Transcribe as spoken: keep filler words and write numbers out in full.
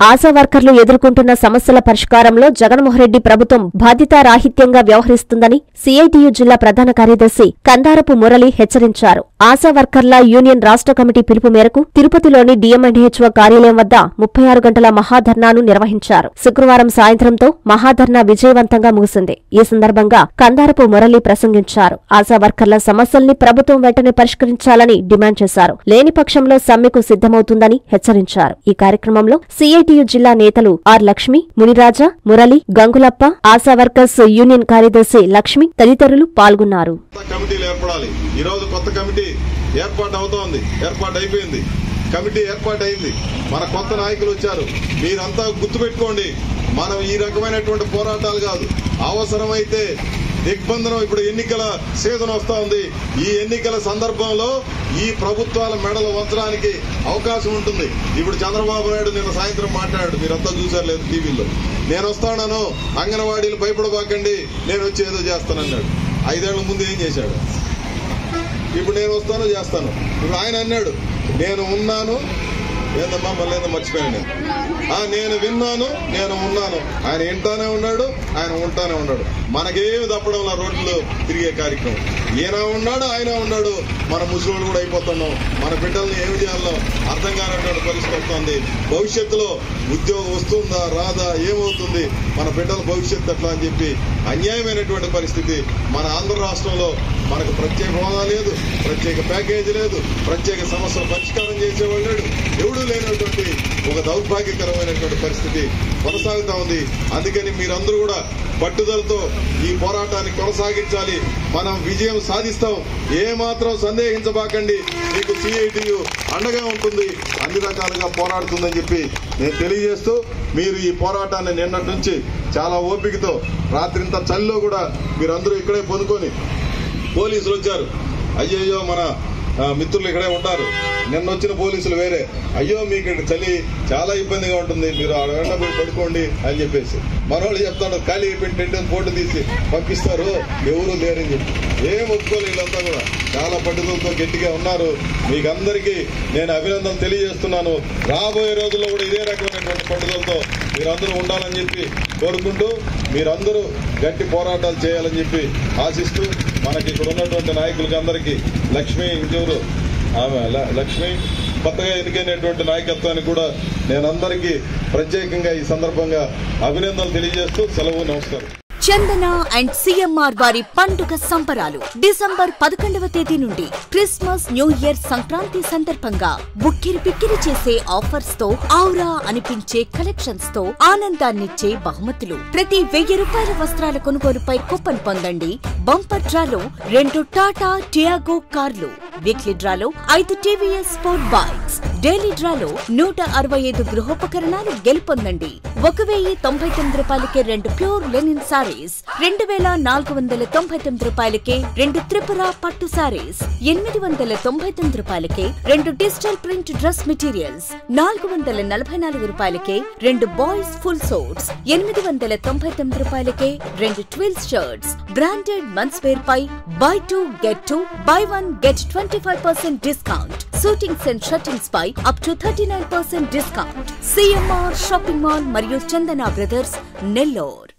ఆశా వర్కర్లు ఎదుర్కొంటున్న సమస్యల పరిష్కారంలో జగన్మోహన్రెడ్డి ప్రభుత్వం బాధ్యతారాహిత్యంగా వ్యవహరిస్తుందని సీఐటియు జిల్లా ప్రధాన కార్యదర్శి కందారపు మురళి హెచ్చరించారు. ఆశా వర్కర్ల యూనియన్ రాష్ట్ర కమిటీ పిలుపు మేరకు తిరుపతిలోని డీఎంఎన్హెచ్ఓ కార్యాలయం వద్ద ముప్పై ఆరు గంటల మహాధర్నాను నిర్వహించారు. శుక్రవారం సాయంత్రంతో మహాధర్నా విజయవంతంగా ముగిసింది. ఈ సందర్భంగా కందారపు మురళి ప్రసంగించారు. ఆశా వర్కర్ల సమస్యల్ని ప్రభుత్వం వెంటనే పరిష్కరించాలని డిమాండ్ చేశారు. లేని పక్షంలో సమ్మెకు సిద్ధమవుతుందని హెచ్చరించారు. ఈ కార్యక్రమంలో సీఐటియు జిల్లా నేతలు R Lakshmi, Muniraja, Murali, Gangulappa, Asha workers union కార్యదర్శి లక్ష్మి తదితరులు పాల్గొన్నారు. ఏర్పాటు అవుతోంది, ఏర్పాటు అయిపోయింది, కమిటీ ఏర్పాటు అయింది, మన కొత్త నాయకులు వచ్చారు. మీరంతా గుర్తుపెట్టుకోండి, మనం ఈ రకమైనటువంటి పోరాటాలు కాదు, అవసరమైతే దిగ్బంధనం. ఇప్పుడు ఎన్నికల సీజన్ వస్తా ఉంది. ఈ ఎన్నికల సందర్భంలో ఈ ప్రభుత్వాల మెడలు వంచడానికి అవకాశం ఉంటుంది. ఇప్పుడు చంద్రబాబు నాయుడు నిన్న సాయంత్రం మాట్లాడాడు, మీరంతా చూసారు లేదు టీవీలో. నేను వస్తాను, అంగన్వాడీలు భయపడబాకండి, నేను వచ్చి ఏదో చేస్తానన్నాడు. ఐదేళ్ల ముందు ఏం చేశాడు? ఇప్పుడు నేను వస్తాను, చేస్తాను. ఇప్పుడు ఆయన అన్నాడు, నేను ఉన్నాను, ఏందమ్మా మళ్ళీ ఏదో మర్చిపోయాను నేను నేను విన్నాను, నేను ఉన్నాను. ఆయన వింటానే ఉన్నాడు, ఆయన ఉంటానే ఉన్నాడు. మనకేమి తప్పడంలో రోడ్లు తిరిగే కార్యక్రమం. ఈయన ఉన్నాడు, ఆయన ఉన్నాడు. మన ముసలోళ్ళు కూడా అయిపోతున్నాం. మన బిడ్డల్ని ఏమి చేయాలో అర్థం కానటువంటి పరిస్థితి వస్తుంది. భవిష్యత్తులో ఉద్యోగం వస్తుందా రాదా, ఏమవుతుంది, మన బిడ్డల భవిష్యత్తు ఎట్లా అని చెప్పి అన్యాయమైనటువంటి పరిస్థితి. మన ఆంధ్ర రాష్ట్రంలో మనకు ప్రత్యేక హోదా లేదు, ప్రత్యేక ప్యాకేజీ లేదు, ప్రత్యేక సమస్యలు పరిష్కారం చేసేవాళ్ళు లేడు, ఎవడూ లేనటువంటి ఒక దౌర్భాగ్యకరమైనటువంటి పరిస్థితి కొనసాగుతా ఉంది. అందుకని మీరందరూ కూడా పట్టుదలతో ఈ పోరాటాన్ని కొనసాగించాలి. మనం విజయం సాధిస్తాం, ఏమాత్రం సందేహించబాకండి. మీకు సీఐటియు అండగా ఉంటుంది, అన్ని రకాలుగా పోరాడుతుందని చెప్పి నేను తెలియజేస్తూ, మీరు ఈ పోరాటాన్ని నిన్నటి నుంచి చాలా ఓపికతో రాత్రింత చలిలో కూడా మీరందరూ ఇక్కడే పొందుకొని, పోలీసులు వచ్చారు, అయ్యయ్యో మన మిత్రులు ఇక్కడే ఉంటారు, నిన్న వచ్చిన పోలీసులు వేరే, అయ్యో మీకు ఇక్కడ చలి చాలా ఇబ్బందిగా ఉంటుంది, మీరు ఆడ వెంట పోయి పడుకోండి అని చెప్పేసి మనోళ్ళు చెప్తాడు. ఖాళీ పెట్టి ఫోటో తీసి పంపిస్తారు, ఎవరు లేరని చెప్పి ఏం ఒప్పుకోలేదు. వీళ్ళంతా కూడా చాలా పట్టుదలతో గట్టిగా ఉన్నారు. మీకు అందరికీ నేను అభినందనలు తెలియజేస్తున్నాను. రాబోయే రోజుల్లో కూడా ఇదే రకమైనటువంటి పట్టుదలతో మీరందరూ ఉండాలని చెప్పి కోరుకుంటూ, మీరందరూ గట్టి పోరాటాలు చేయాలని చెప్పి ఆశిస్తూ, మనకి ఇక్కడ ఉన్నటువంటి నాయకులకి అందరికీ, లక్ష్మి ఇంకెవరు ఆమె లక్ష్మి కొత్తగా ఎన్నికైనటువంటి నాయకత్వానికి కూడా నేను అందరికీ ప్రత్యేకంగా ఈ సందర్భంగా అభినందనలు తెలియజేస్తూ సెలవు, నమస్కారం. చందన అండ్ సిఎంఆర్ వారి పండుగ సంబరాలు డిసెంబర్ పదకొండవ తేదీ నుండి క్రిస్మస్, న్యూ ఇయర్, సంక్రాంతి సందర్భంగా బుక్కిరి పిక్కిరి చేసే ఆఫర్స్ తో, ఔరా అనిపించే కలెక్షన్స్ తో ఆనందాన్నిచ్చే బహుమతులు. ప్రతి వెయ్యి రూపాయల వస్త్రాల కొనుగోలుపై కూపన్ పొందండి. బంపర్ డ్రాలో రెండు టాటా టియాగో కార్లు, వీక్లీ డ్రాలో ఐదు టీవీఎస్ స్పోర్ట్ బైక్స్, డైలీ డ్రాలో నూట అరవై ఐదు గృహోపకరణాలు గెలుపొందండి. ఒక వెయ్యి తొంభై తొమ్మిది రూపాయలకే రెండు ప్యూర్ లెనిన్ సారీస్, రెండు వేల నాలుగు వందల తొంభై తొమ్మిది రూపాయలకే రెండు త్రిపుర పట్టు సారీస్, ఎనిమిది వందల తొంభై తొమ్మిది రూపాయలకే రెండు డిజిటల్ ప్రింట్ డ్రెస్ మెటీరియల్స్, నాలుగు వందల నలభై నాలుగు రూపాయలకే రెండు బాయ్స్ ఫుల్ సోట్స్, ఎనిమిది వందల తొంభై తొమ్మిది రూపాయలకే రెండు twills shirts. Branded mens wear పై buy two get two, buy one get twenty five percent discount. Shootings and shirtings పై up to thirty nine percent discount. CMR shopping mall మరియు చందన బ్రదర్స్, నెల్లూరు.